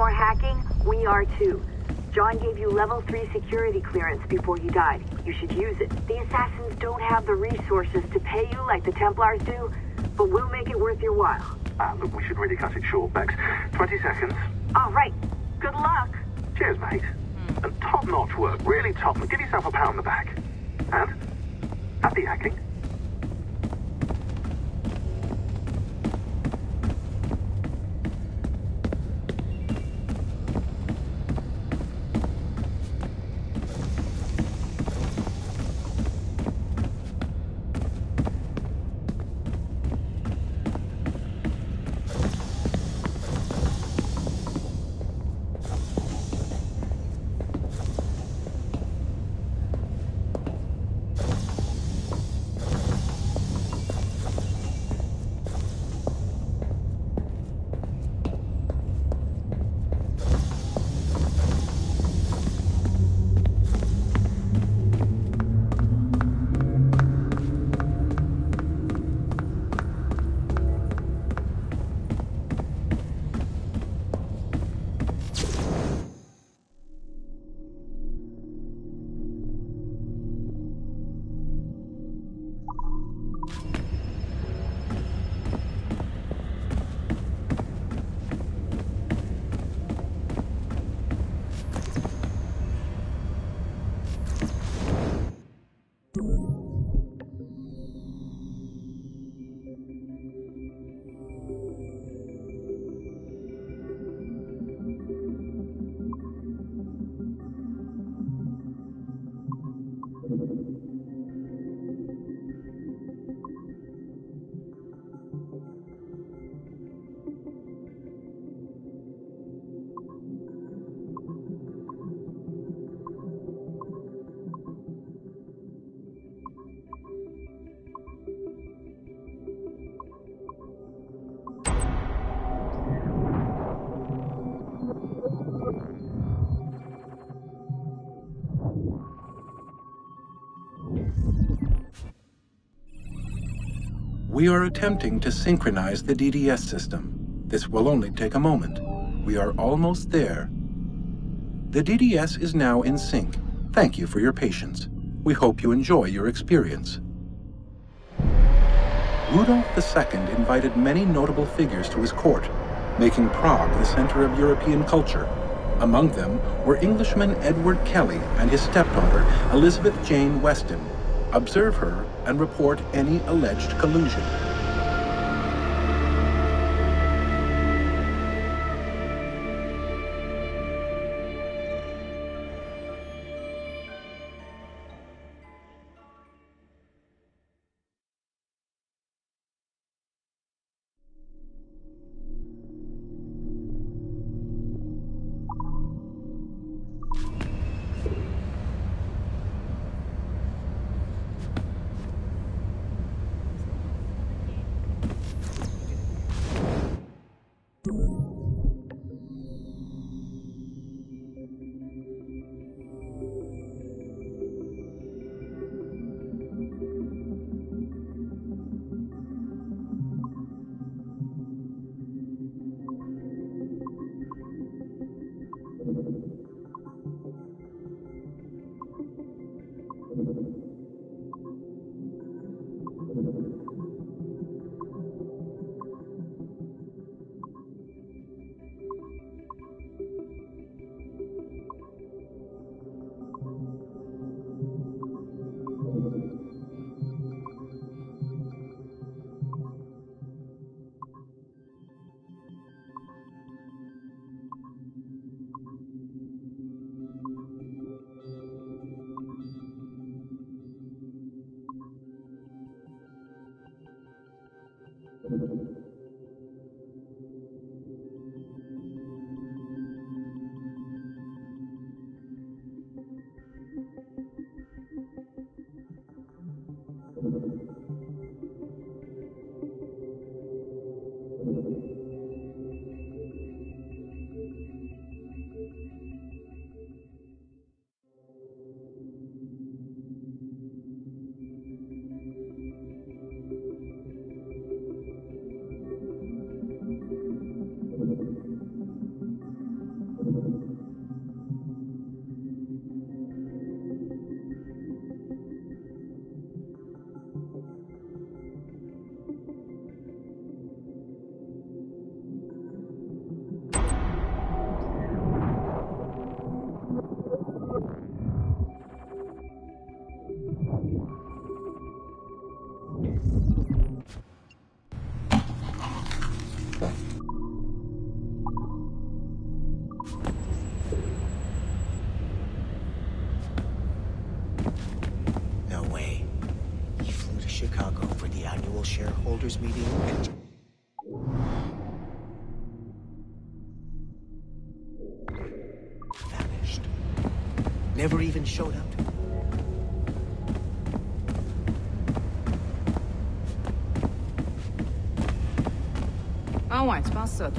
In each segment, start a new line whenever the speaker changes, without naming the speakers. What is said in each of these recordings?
more hacking, we are too. John gave you level 3 security clearance before he died. You should use it. The assassins don't have the resources to pay you like the Templars do, but we'll make it worth your while.
Look, we should really cut it short, Bex. 20 seconds.
All right. Good luck.
Cheers, mate. And top-notch work. Really top. Give yourself a pat on the back. And happy hacking.
We are attempting to synchronize the DDS system. This will only take a moment. We are almost there. The DDS is now in sync. Thank you for your patience. We hope you enjoy your experience. Rudolf II invited many notable figures to his court, making Prague the center of European culture. Among them were Englishman Edward Kelly and his stepdaughter, Elizabeth Jane Weston. Observe her and report any alleged collusion.
annual shareholders meeting and... vanished. Never even showed up.
Ah ouais, tu penses ça, toi?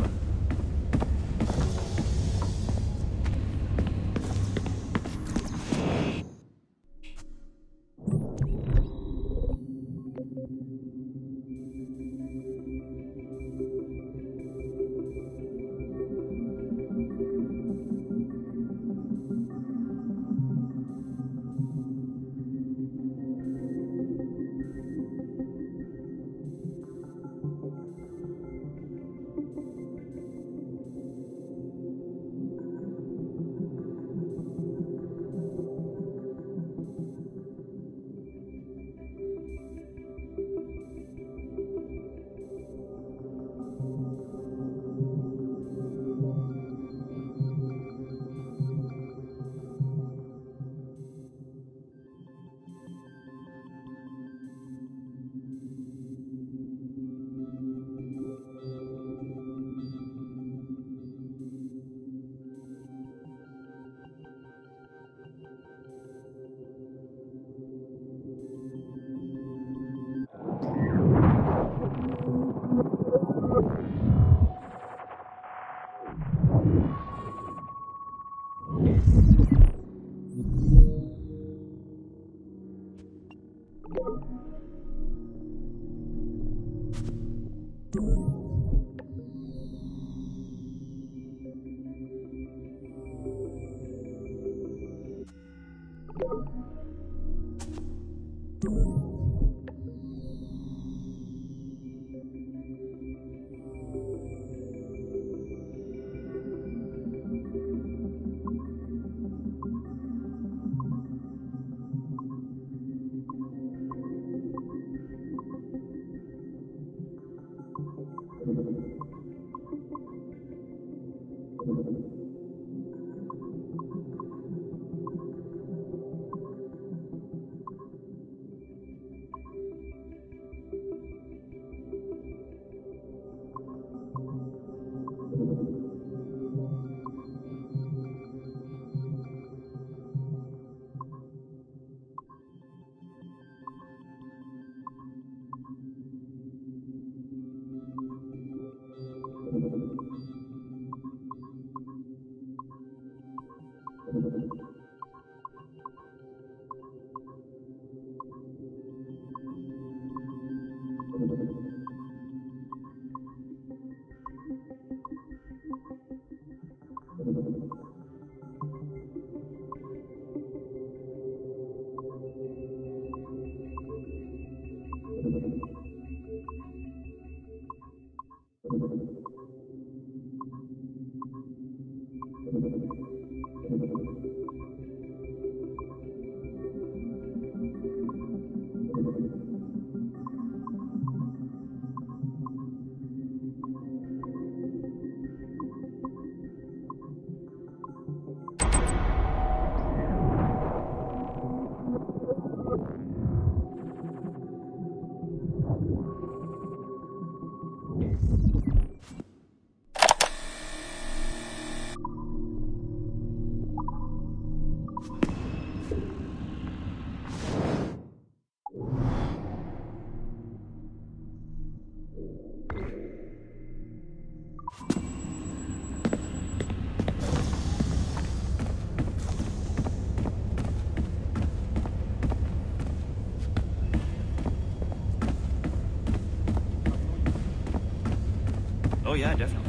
Oh yeah, definitely.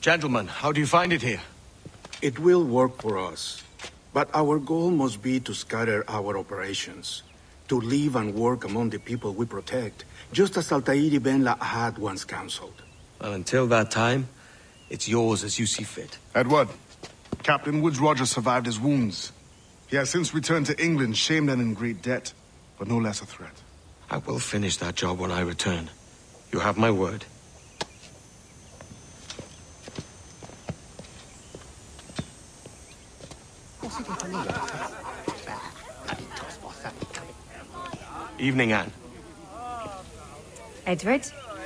Gentlemen, how do you find it here?
It will work for us. But our goal must be to scatter our operations. To live and work among the people we protect, just as Altair ibn La'ad once counseled.
Well, until that time, it's yours as you see fit.
Edward, Captain Woodes Rogers survived his wounds. He has since returned to England, shamed and in great debt, but no less a threat.
I will finish that job when I return. You have my word. Evening, Anne.
Edward?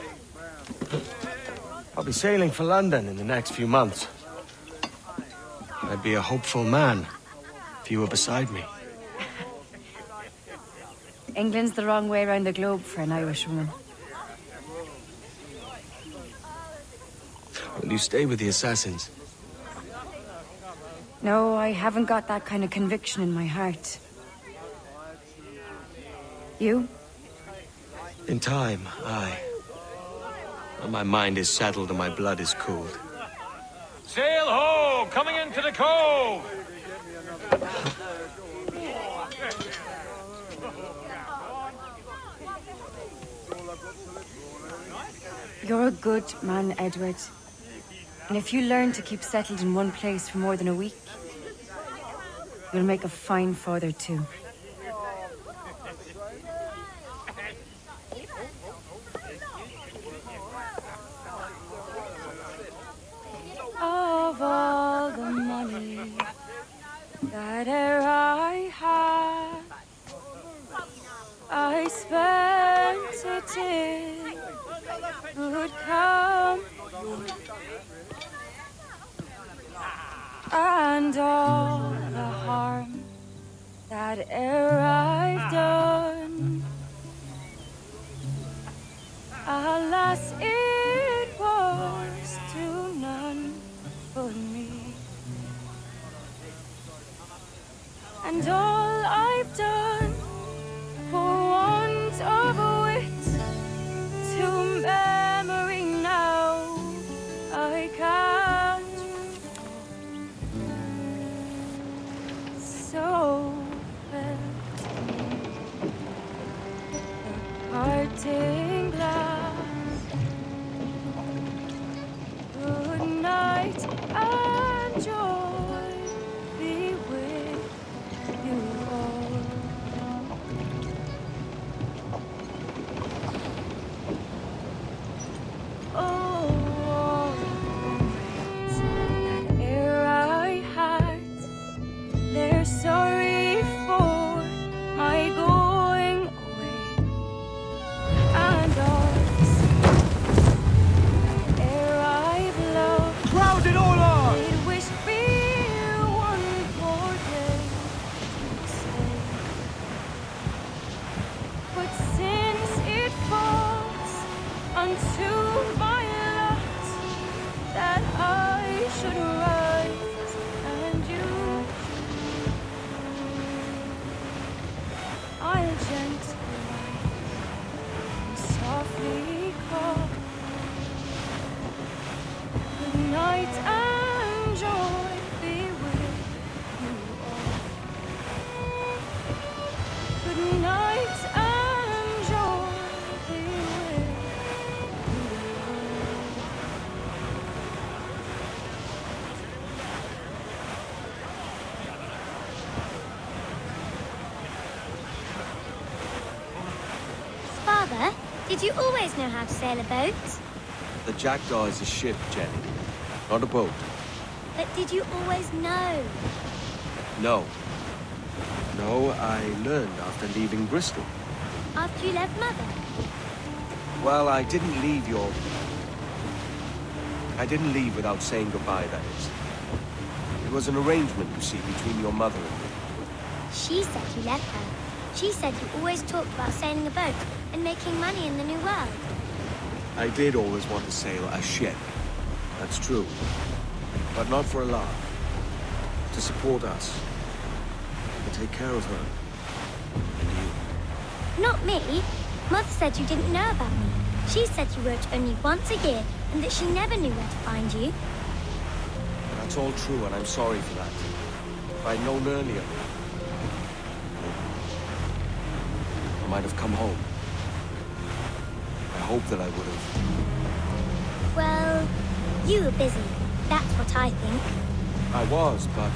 I'll be sailing for London in the next few months. I'd be a hopeful man if you were beside me.
England's the wrong way around the globe for an Irishwoman.
Will you stay with the assassins?
No, I haven't got that kind of conviction in my heart. You?
In time, aye. When my mind is settled and my blood is cooled.
Sail ho! Coming into the cove!
You're a good man, Edward. And if you learn to keep settled in one place for more than a week, you'll make a fine father too. Of all the money that e'er I had, I spent it in good company, and all the harm that e'er I've done, alas, it was to none but me. And all I've done for want of wit, to memory now I can't recall. So felt the parting glass. Good night and joy be with you all. Oh, all the moments that e'er I had, they're sorry for my going away, and all the sins that e'er I've loved,
Crowd it all on!
they'd wish me one more day to stay. But since it falls unto my lot that I should rise and you, I'll gently rise and softly call. Good night and joy be with you all. Good night and joy be with you
Father, did you always know how to sail a boat?
The Jackdaw is a ship, Jenny, not a boat.
But did you always know?
No. No, I learned after leaving Bristol.
After you left Mother?
Well, I didn't leave without saying goodbye, that is. It was an arrangement, you see, between your mother and me.
She said you left her. She said you always talked about sailing a boat and making money in the New World.
I did always want to sail a ship. That's true. But not for a laugh. To support us. To take care of her. And you.
Not me. Mother said you didn't know about me. She said you wrote only once a year and that she never knew where to find you.
That's all true, and I'm sorry for that. If I'd known earlier, I might have come home. I hope that I would have.
Well, you were busy. That's what I think.
I was, but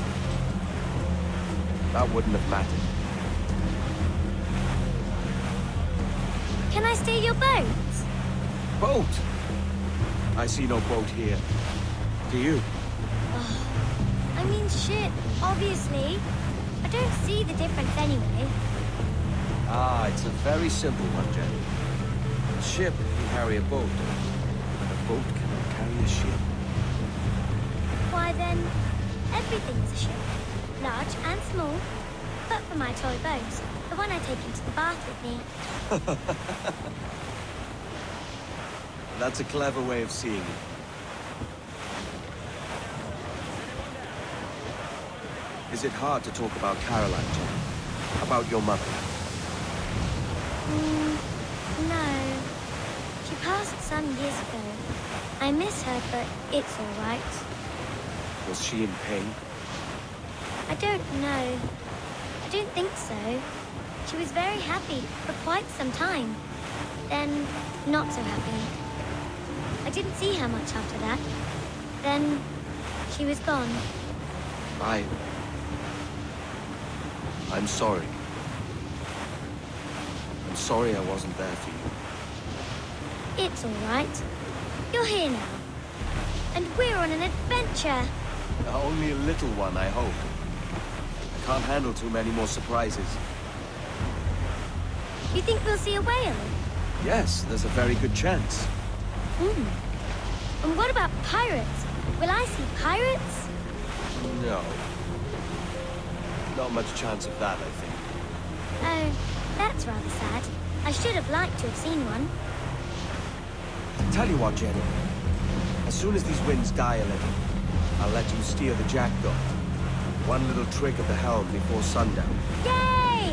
that wouldn't have mattered.
Can I steal your boat?
Boat? I see no boat here. Do you?
I mean ship, obviously. I don't see the difference anyway.
Ah, it's a very simple one, Jenny. A ship can carry a boat, but a boat cannot carry a ship.
Why then, everything is a ship. Large and small. But for my toy boat, the one I take into the bath with me.
That's a clever way of seeing it. Is it hard to talk about Caroline, Jenny? About your mother?
No. She passed some years ago. I miss her, but it's all right.
Was she in pain?
I don't know. I don't think so. She was very happy for quite some time. Then, not so happy. I didn't see her much after that. Then, she was gone.
I'm sorry. I'm sorry I wasn't there for you.
It's all right. You're here now. And we're on an adventure.
Only a little one, I hope. I can't handle too many more surprises.
You think we'll see a whale?
Yes, there's a very good chance.
And what about pirates? Will I see pirates?
No. Not much chance of that, I think.
Oh, that's rather sad. I should have liked to have seen one.
Tell you what, Jenny. As soon as these winds die a little, I'll let you steer the jackdaw. One little trick of the helm before sundown.
Yay!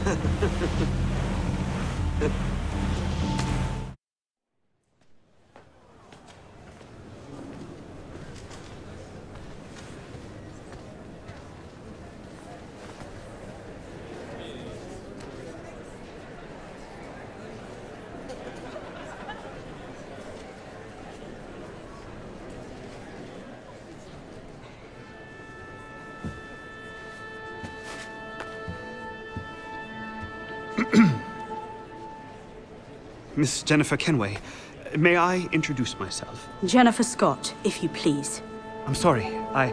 Miss Jennifer Kenway, may I introduce myself?
Jennifer Scott, if you please.
I'm sorry,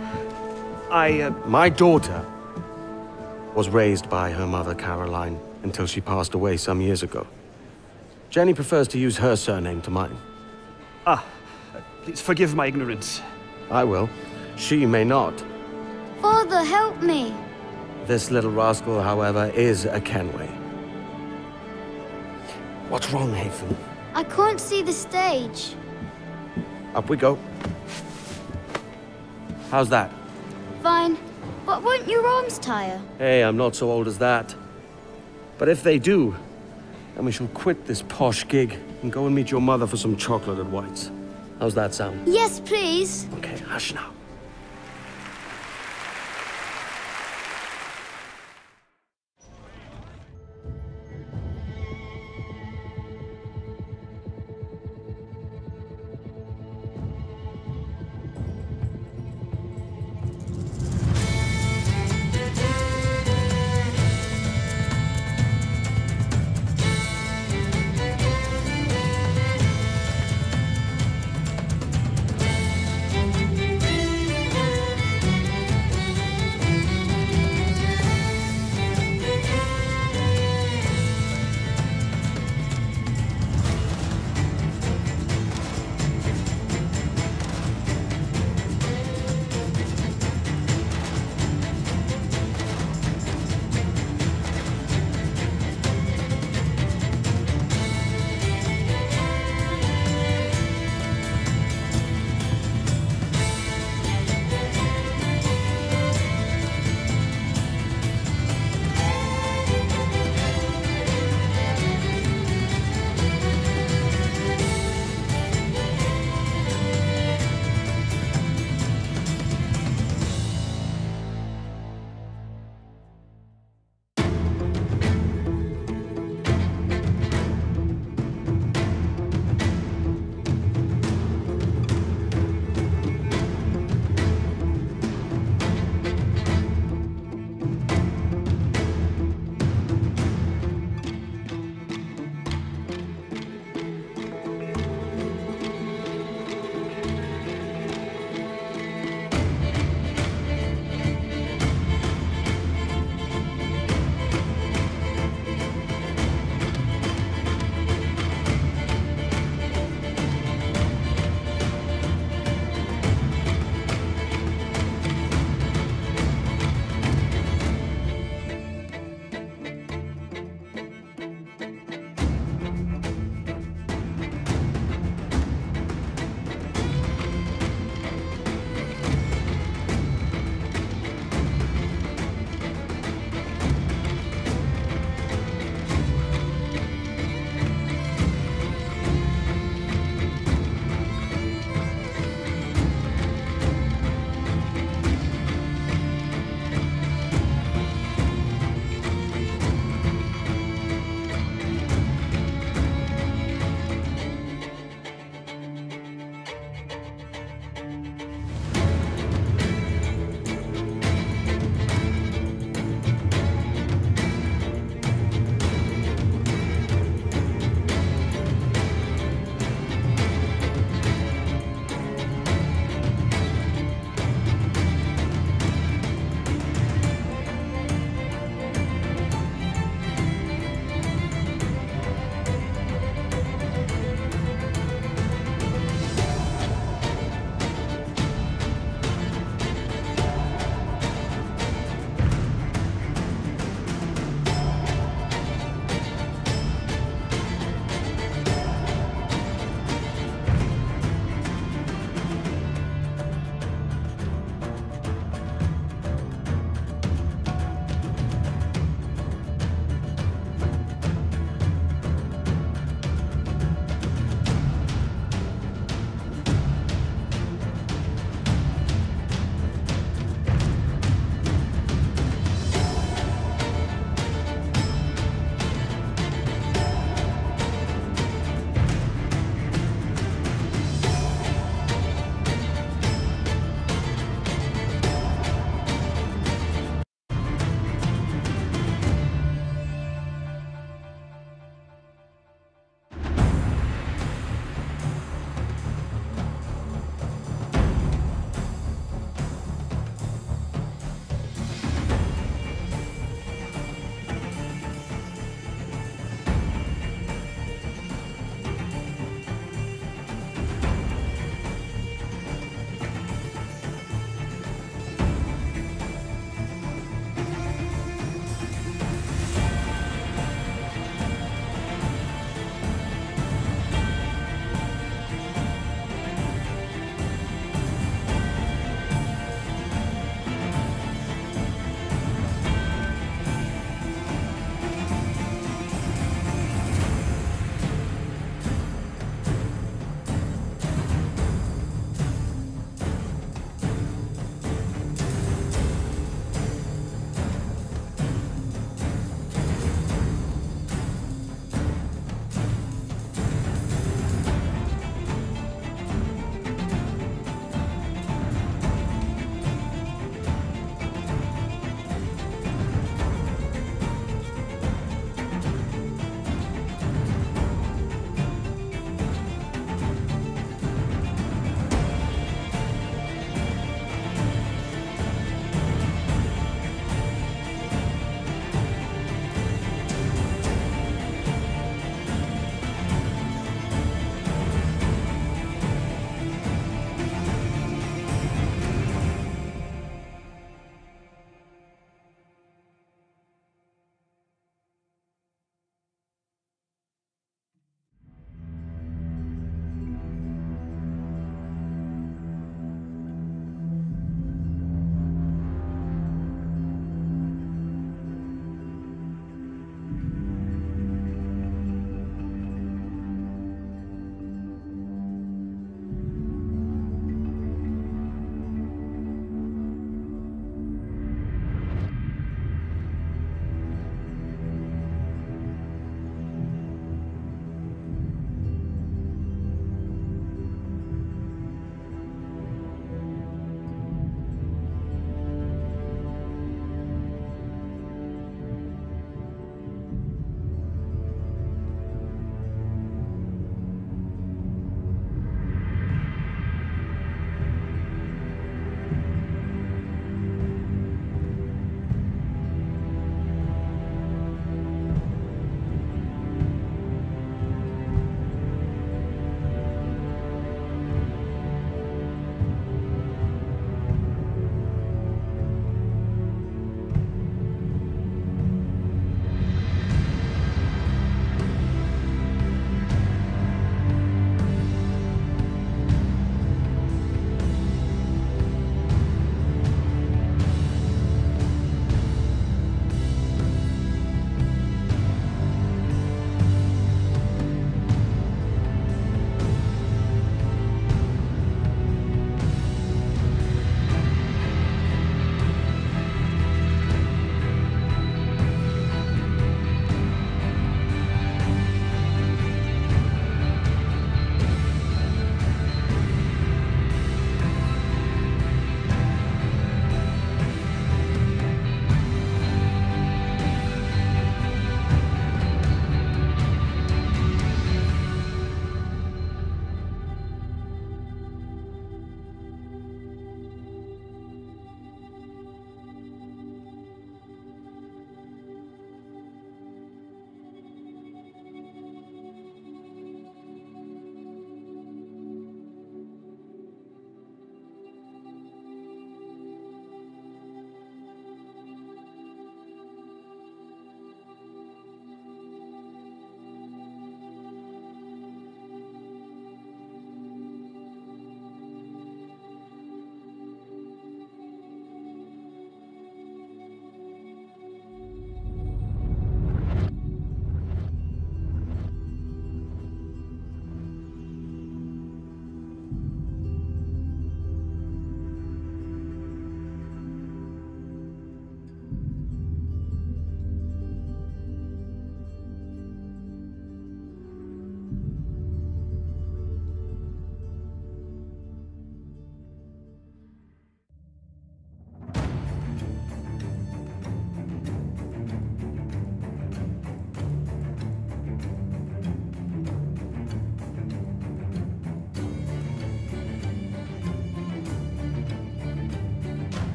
My daughter was raised by her mother, Caroline, until she passed away some years ago. Jenny prefers to use her surname to mine.
Please forgive my ignorance.
I will. She may not.
Father, help me.
This little rascal, however, is a Kenway. What's wrong, Hafen?
I can't see the stage.
Up we go. How's that?
Fine. But won't your arms tire?
Hey, I'm not so old as that. But if they do, then we shall quit this posh gig and go and meet your mother for some chocolate at White's. How's that sound?
Yes, please.
Okay, hush now.